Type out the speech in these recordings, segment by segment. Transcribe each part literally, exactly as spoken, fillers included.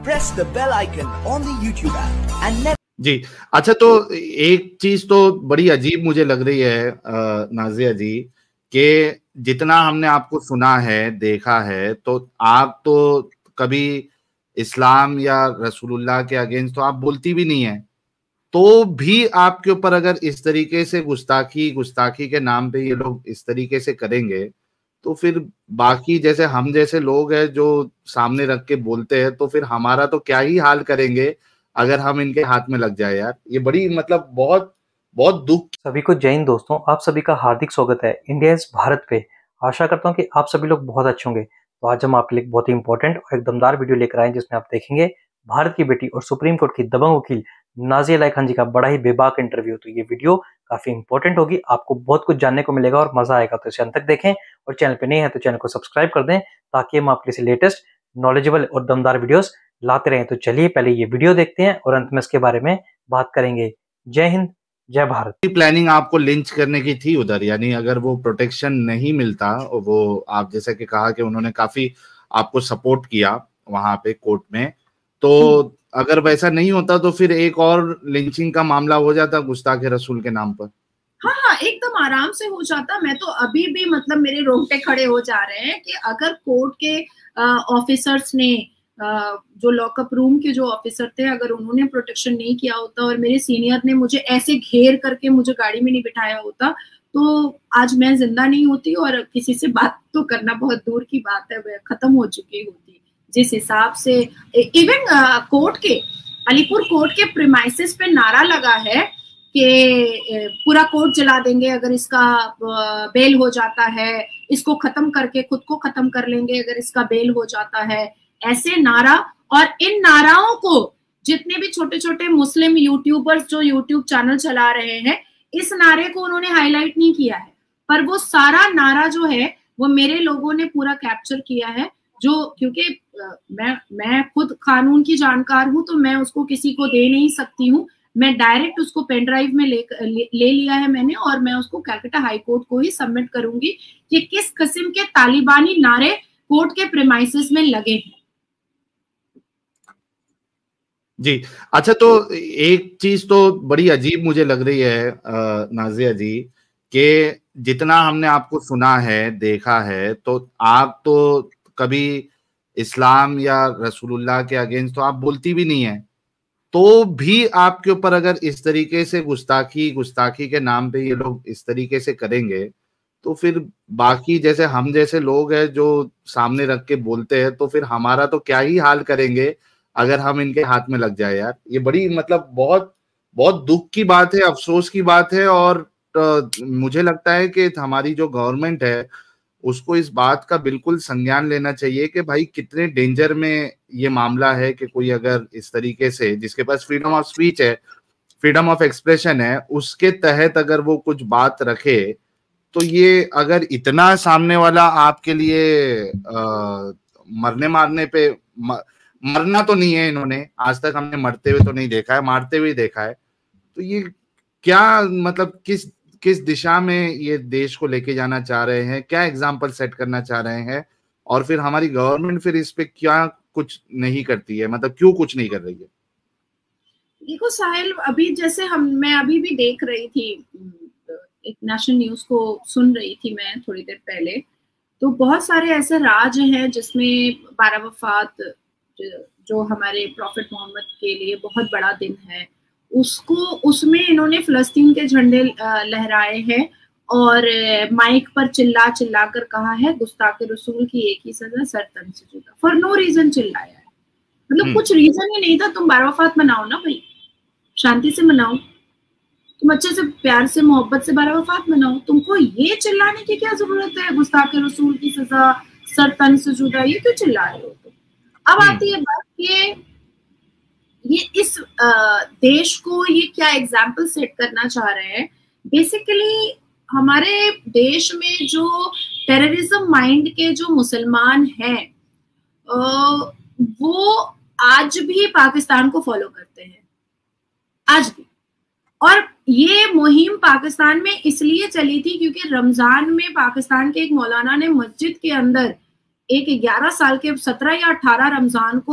press the bell icon on the YouTube app and never... जी अच्छा, तो एक चीज तो बड़ी अजीब मुझे लग रही है नाजिया जी कि जितना हमने आपको सुना है, देखा है, तो आप तो कभी इस्लाम या रसूलुल्लाह के अगेंस्ट तो आप बोलती भी नहीं है, तो भी आपके ऊपर अगर इस तरीके से गुस्ताखी गुस्ताखी के नाम पे ये लोग इस तरीके से करेंगे, तो फिर बाकी जैसे हम जैसे लोग हैं जो सामने रख के बोलते हैं, तो फिर हमारा तो क्या ही हाल करेंगे अगर हम इनके हाथ में लग जाए यार। ये बड़ी मतलब बहुत बहुत दुख। सभी को जय हिंद दोस्तों, आप सभी का हार्दिक स्वागत है इंडिया इज भारत पे। आशा करता हूँ कि आप सभी लोग बहुत अच्छे होंगे। तो आज हम आपके लिए बहुत ही इंपॉर्टेंट और एक दमदार वीडियो लेकर आए हैं, जिसमें आप देखेंगे भारत की बेटी और सुप्रीम कोर्ट की दबंग वकील नाज़िया इलाही खान जी का बड़ा ही बेबाक इंटरव्यू। तो ये वीडियो काफी इंपॉर्टेंट होगी, आपको बहुत कुछ जानने को मिलेगा और मजा आएगा। तो इसे अंत तक देखें और चैनल पे नए हैं तो चैनल को सब्सक्राइब कर दें, ताकि हम आपके लिए लेटेस्ट नॉलेजेबल और दमदार वीडियोस लाते रहें। तो चलिए पहले ये वीडियो देखते हैं और अंत में इसके बारे में बात करेंगे। जय हिंद, जय भारत। प्लानिंग आपको लिंच करने की थी उधर, यानी अगर वो प्रोटेक्शन नहीं मिलता, वो आप जैसे कि कहा कि उन्होंने काफी आपको सपोर्ट किया वहां पे कोर्ट में, तो अगर वैसा नहीं होता तो फिर एक और लिंचिंग का मामला हो जाता गुस्ताखे रसूल के नाम पर। हाँ हाँ, एकदम आराम से हो जाता। मैं तो अभी भी मतलब मेरे रोंगटे खड़े हो जा रहे हैं कि अगर कोर्ट के ऑफिसर्स ने Uh, जो लॉकअप रूम के जो ऑफिसर थे, अगर उन्होंने प्रोटेक्शन नहीं किया होता और मेरे सीनियर ने मुझे ऐसे घेर करके मुझे गाड़ी में नहीं बिठाया होता, तो आज मैं जिंदा नहीं होती और किसी से बात तो करना बहुत दूर की बात है, वह खत्म हो चुकी होती। जिस हिसाब से इवन कोर्ट के अलीपुर कोर्ट के प्रीमाइसेस पे नारा लगा है कि पूरा कोर्ट जला देंगे अगर इसका बेल हो जाता है, इसको खत्म करके खुद को खत्म कर लेंगे अगर इसका बेल हो जाता है, ऐसे नारा। और इन नाराओं को जितने भी छोटे छोटे मुस्लिम यूट्यूबर्स जो यूट्यूब चैनल चला रहे हैं, इस नारे को उन्होंने हाईलाइट नहीं किया है, पर वो सारा नारा जो है वो मेरे लोगों ने पूरा कैप्चर किया है। जो क्योंकि मैं मैं खुद कानून की जानकार हूं, तो मैं उसको किसी को दे नहीं सकती हूँ। मैं डायरेक्ट उसको पेन ड्राइव में ले, ले ले लिया है मैंने, और मैं उसको कलकत्ता हाई कोर्ट को ही सबमिट करूंगी कि किस किस्म के तालिबानी नारे कोर्ट के प्रीमाइसेस में लगे हैं। जी अच्छा, तो एक चीज तो बड़ी अजीब मुझे लग रही है नाजिया जी कि जितना हमने आपको सुना है, देखा है, तो आप तो कभी इस्लाम या रसूलुल्लाह के अगेंस्ट तो आप बोलती भी नहीं है, तो भी आपके ऊपर अगर इस तरीके से गुस्ताखी गुस्ताखी के नाम पे ये लोग इस तरीके से करेंगे, तो फिर बाकी जैसे हम जैसे लोग हैं जो सामने रख के बोलते हैं, तो फिर हमारा तो क्या ही हाल करेंगे अगर हम इनके हाथ में लग जाए यार। ये बड़ी मतलब बहुत बहुत दुख की बात है, अफसोस की बात है। और आ, मुझे लगता है कि हमारी जो गवर्नमेंट है उसको इस बात का बिल्कुल संज्ञान लेना चाहिए कि भाई कितने डेंजर में ये मामला है कि कोई अगर इस तरीके से, जिसके पास फ्रीडम ऑफ स्पीच है, फ्रीडम ऑफ एक्सप्रेशन है, उसके तहत अगर वो कुछ बात रखे, तो ये अगर इतना सामने वाला आपके लिए आ, मरने मारने पे म, मरना तो नहीं है, इन्होंने आज तक हमने मरते हुए तो नहीं देखा है, मारते हुए देखा है, तो ये क्या मतलब किस किस दिशा में ये देश को लेके जाना चाह रहे हैं, क्या एग्जाम्पल सेट करना चाह रहे हैं, और फिर हमारी गवर्नमेंट फिर इस पे क्या कुछ नहीं करती है, मतलब क्यों कुछ नहीं कर रही है? देखो साहिल, अभी जैसे हम मैं अभी भी देख रही थी, एक नेशनल न्यूज को सुन रही थी मैं थोड़ी देर पहले, तो बहुत सारे ऐसे राज्य हैं जिसमें बारह वफात जो हमारे प्रॉफिट मोहम्मद के लिए बहुत बड़ा दिन है, उसको उसमें इन्होंने फिलिस्तीन के झंडे लहराए हैं और माइक पर चिल्ला चिल्ला कर कहा है गुस्ताखे रसूल की एक ही सजा, सर तन से जुदा। फॉर नो रीजन चिल्लाया है, मतलब कुछ रीजन ही नहीं था। तुम बारह वफात मनाओ ना भाई, शांति से मनाओ, तुम अच्छे से प्यार से मोहब्बत से बारह वफात मनाओ। तुमको ये चिल्लाने की क्या जरूरत है गुस्ताखे रसूल की सजा, सर तन से जुदा, ये क्यों चिल्ला रहे हो तुम? अब आती है बात कि ये इस देश को ये क्या एग्जाम्पल सेट करना चाह रहे हैं। बेसिकली हमारे देश में जो टेररिज्म माइंड के जो मुसलमान हैं, वो आज भी पाकिस्तान को फॉलो करते हैं, आज भी। और ये मुहिम पाकिस्तान में इसलिए चली थी क्योंकि रमजान में पाकिस्तान के एक मौलाना ने मस्जिद के अंदर एक ग्यारह साल के, सत्रह या अठारह रमजान को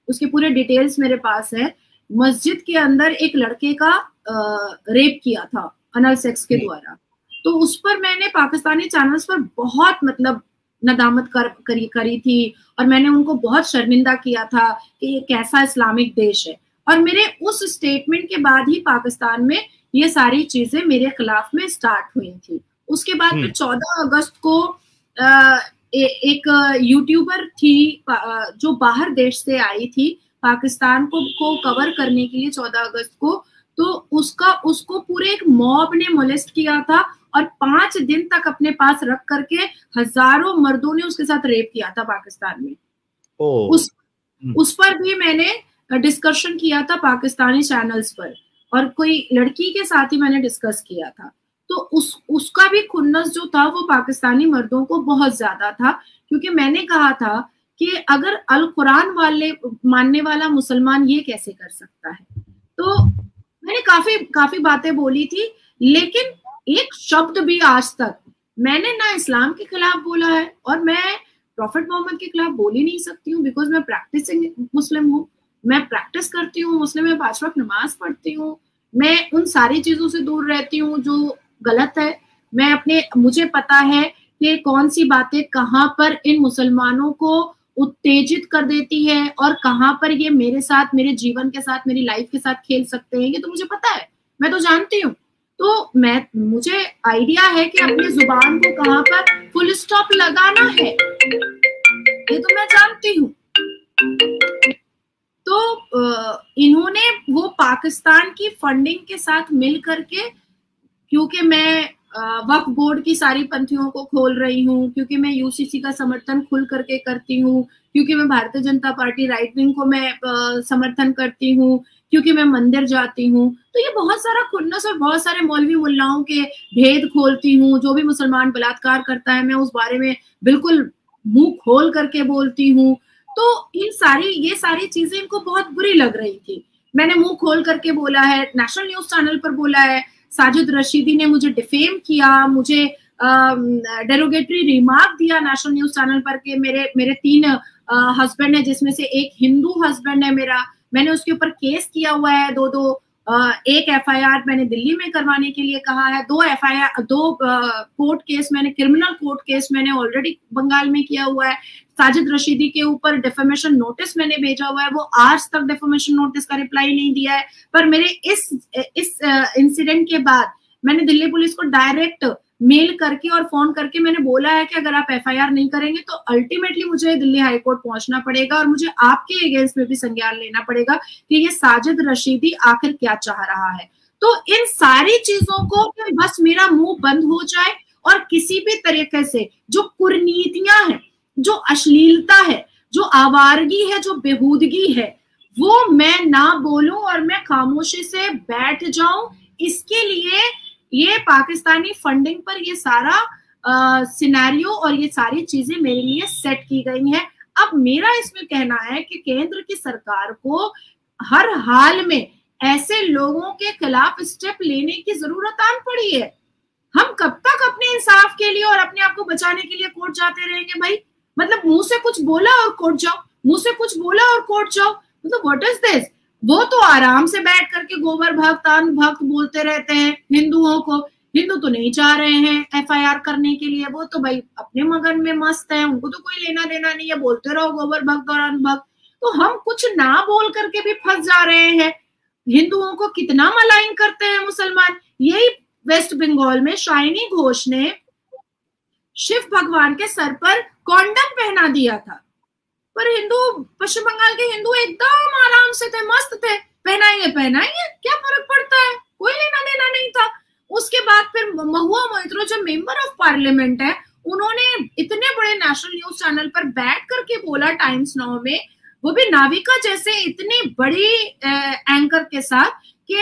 उसके पूरे डिटेल्स मेरे पास है। मस्जिद के अंदर एक लड़के का रेप किया था अनल सेक्स के द्वारा, तो उस पर मैंने पाकिस्तानी चैनल्स पर बहुत मतलब नदामत कर, करी करी थी और मैंने उनको बहुत शर्मिंदा किया था कि ये कैसा इस्लामिक देश है। और मेरे उस स्टेटमेंट के बाद ही पाकिस्तान में ये सारी चीजें मेरे खिलाफ में स्टार्ट हुई थी। उसके बाद फिर चौदह अगस्त को आ, ए, एक यूट्यूबर थी जो बाहर देश से आई थी पाकिस्तान को को कवर करने के लिए चौदह अगस्त को, तो उसका उसको पूरे एक मॉब ने मोलेस्ट किया था और पांच दिन तक अपने पास रख करके हजारों मर्दों ने उसके साथ रेप किया था पाकिस्तान में। ओ, उस उस पर भी मैंने डिस्कशन किया था पाकिस्तानी चैनल्स पर, और कोई लड़की के साथ ही मैंने डिस्कस किया था। तो उस उसका भी खुन्नस जो था वो पाकिस्तानी मर्दों को बहुत ज्यादा था, क्योंकि मैंने कहा था कि अगर अल कुरान वाले मानने वाला मुसलमान ये कैसे कर सकता है। तो मैंने काफी काफी बातें बोली थी, लेकिन एक शब्द भी आज तक मैंने ना इस्लाम के खिलाफ बोला है, और मैं प्रॉफिट मोहम्मद के खिलाफ बोल ही नहीं सकती हूँ, बिकॉज मैं प्रैक्टिसिंग मुस्लिम हूँ, मैं प्रैक्टिस करती हूँ मुस्लिम, मैं पांच वक्त नमाज पढ़ती हूँ, मैं उन सारी चीजों से दूर रहती हूँ जो गलत है। मैं अपने मुझे पता है कि कौन सी बातें कहाँ पर इन मुसलमानों को उत्तेजित कर देती है और कहाँ पर ये मेरे साथ, मेरे जीवन के साथ, मेरी लाइफ के साथ खेल सकते हैं, ये तो मुझे पता है, मैं तो जानती हूँ। तो मैं मुझे आइडिया है कि अपनी जुबान को कहाँ पर फुल स्टॉप लगाना है, ये तो मैं जानती हूँ। तो इन्होंने वो पाकिस्तान की फंडिंग के साथ मिल करके, क्योंकि मैं वक्फ बोर्ड की सारी पंथियों को खोल रही हूँ, क्योंकि मैं यूसीसी का समर्थन खुल करके करती हूँ, क्योंकि मैं Bharatiya Janata party right wing को मैं आ, समर्थन करती हूँ, क्योंकि मैं मंदिर जाती हूँ, तो ये बहुत सारा खुन्नस और बहुत सारे मौलवी मुल्लाओं के भेद खोलती हूँ। जो भी मुसलमान बलात्कार करता है मैं उस बारे में बिल्कुल मुंह खोल करके बोलती हूँ। तो इन सारी ये सारी चीजें इनको बहुत बुरी लग रही थी। मैंने मुंह खोल करके बोला है, नेशनल न्यूज चैनल पर बोला है, साजिद रशीदी ने मुझे डिफेम किया, मुझे डेरोगेटरी रिमार्क दिया नेशनल न्यूज चैनल पर कि मेरे मेरे तीन हस्बैंड है, जिसमें से एक हिंदू हस्बैंड है मेरा, मैंने उसके ऊपर केस किया हुआ है, दो दो आ, एक एफआईआर मैंने दिल्ली में करवाने के लिए कहा है, दो एफआईआर दो कोर्ट केस मैंने, क्रिमिनल कोर्ट केस मैंने ऑलरेडी बंगाल में किया हुआ है। साजिद रशीदी के ऊपर डेफेमेशन नोटिस मैंने भेजा हुआ है, वो आज तक डेफेमेशन नोटिस का रिप्लाई नहीं दिया है। पर मेरे इस इस इंसिडेंट के बाद मैंने दिल्ली पुलिस को डायरेक्ट मेल करके और फोन करके मैंने बोला है कि अगर आप एफआईआर नहीं करेंगे तो अल्टीमेटली मुझे दिल्ली हाई कोर्ट पहुंचना पड़ेगा और मुझे आपके अगेंस्ट में भी संज्ञान लेना पड़ेगा कि ये साजिद रशीदी आखिर क्या चाह रहा है। तो इन सारी चीजों को बस मेरा मुंह बंद हो जाए और किसी भी तरीके से जो कुरीतियां हैं, जो अश्लीलता है, जो आवारगी है, जो बेहूदगी है, वो मैं ना बोलूं और मैं खामोशी से बैठ जाऊं। इसके लिए ये पाकिस्तानी फंडिंग पर ये सारा सिनेरियो और ये सारी चीजें मेरे लिए सेट की गई हैं। अब मेरा इसमें कहना है कि केंद्र की सरकार को हर हाल में ऐसे लोगों के खिलाफ स्टेप लेने की जरूरत आन पड़ी है। हम कब तक अपने इंसाफ के लिए और अपने आप को बचाने के लिए कोर्ट जाते रहेंगे भाई? मतलब मुंह से कुछ बोला और कोर्ट जाओ, मुंह से कुछ बोला और कोर्ट जाओ, मतलब व्हाट इज दिस? वो तो आराम से बैठ करके गोबर भक्त अन्न भक्त बोलते रहते हैं हिंदुओं को। हिंदू तो नहीं चाह रहे हैं एफआईआर करने के लिए, वो तो भाई अपने मगन में मस्त है, उनको तो कोई लेना देना नहीं है, बोलते रहो गोबर भक्त और अन्न भक्त। तो हम कुछ ना बोल करके भी फंस जा रहे हैं। हिंदुओं को कितना मलाइन करते हैं मुसलमान। यही वेस्ट बंगाल में शाइनी घोष ने शिव भगवान के सर पर कॉन्डम पहना दिया था, पर हिंदू, पश्चिम बंगाल के हिंदू एकदम आराम से थे, मस्त थे, पहनाएंगे पहनाएंगे, क्या फर्क पड़ता है, कोई लेना देना नहीं था। उसके बाद फिर महुआ मोइत्रो जो मेंबर ऑफ पार्लियामेंट है, उन्होंने इतने बड़े नेशनल न्यूज चैनल पर बैठ करके बोला, टाइम्स नाउ में, वो भी नाविका जैसे इतनी बड़ी एंकर के साथ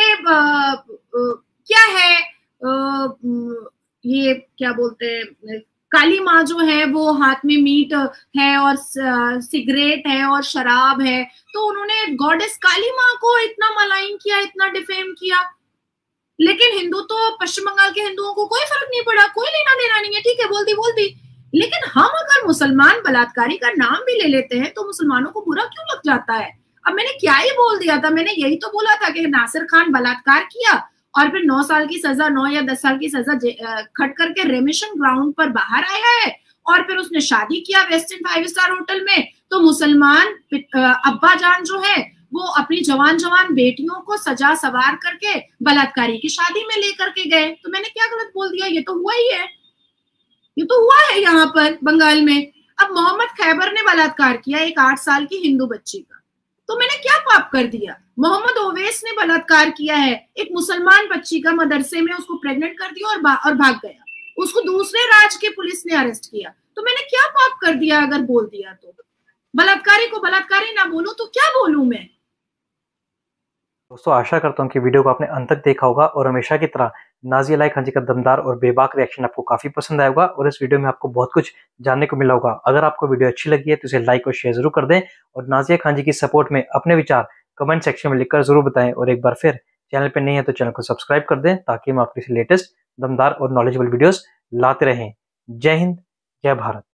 कि क्या है आ, ये क्या बोलते हैं, काली माँ जो है वो हाथ में मीट है और सिगरेट है और शराब है, तो उन्होंने गॉडेस काली माँ को इतना मलाइन किया, इतना डिफेम किया। लेकिन हिंदू तो, पश्चिम बंगाल के हिंदुओं को कोई फर्क नहीं पड़ा, कोई लेना देना नहीं है, ठीक है, बोल दी बोल दी। लेकिन हम अगर मुसलमान बलात्कारी का नाम भी ले लेते हैं तो मुसलमानों को बुरा क्यों लग जाता है? अब मैंने क्या ही बोल दिया था, मैंने यही तो बोला था कि नासिर खान बलात्कार किया और फिर नौ साल की सजा, नौ या दस साल की सजा खट करके रेमिशन ग्राउंड पर बाहर आया है और फिर उसने शादी किया वेस्टर्न फाइव स्टार होटल में। तो मुसलमान अब्बा जान जो है वो अपनी जवान जवान बेटियों को सजा सवार करके बलात्कारी की शादी में लेकर के गए। तो मैंने क्या गलत बोल दिया? ये तो हुआ ही है, ये तो हुआ है यहाँ पर बंगाल में। अब मोहम्मद खैबर ने बलात्कार किया एक आठ साल की हिंदू बच्ची का, तो मैंने क्या पाप कर दिया? मोहम्मद ओवैस ने बलात्कार किया है एक मुसलमान बच्ची का, मदरसे में उसको प्रेग्नेंट कर दिया और, बा, और भाग गया, उसको दूसरे राज्य की पुलिस ने अरेस्ट किया। तो मैंने क्या पाप कर दिया? अगर बोल दिया तो बलात्कारी को बलात्कारी ना बोलूं तो क्या बोलूं मैं? दोस्तों आशा करता हूँ कि वीडियो को आपने अंत तक देखा होगा और हमेशा की तरह नाज़िया इलाही खान जी का दमदार और बेबाक रिएक्शन आपको काफी पसंद आया होगा और इस वीडियो में आपको बहुत कुछ जानने को मिला होगा। अगर आपको वीडियो अच्छी लगी है तो इसे लाइक और शेयर जरूर कर दें और नाज़िया खान जी की सपोर्ट में अपने विचार कमेंट सेक्शन में लिखकर जरूर बताएं और एक बार फिर चैनल पर नहीं है तो चैनल को सब्सक्राइब कर दें ताकि हम आपके लेटेस्ट दमदार और नॉलेजेबल वीडियोस लाते रहें। जय हिंद, जय भारत।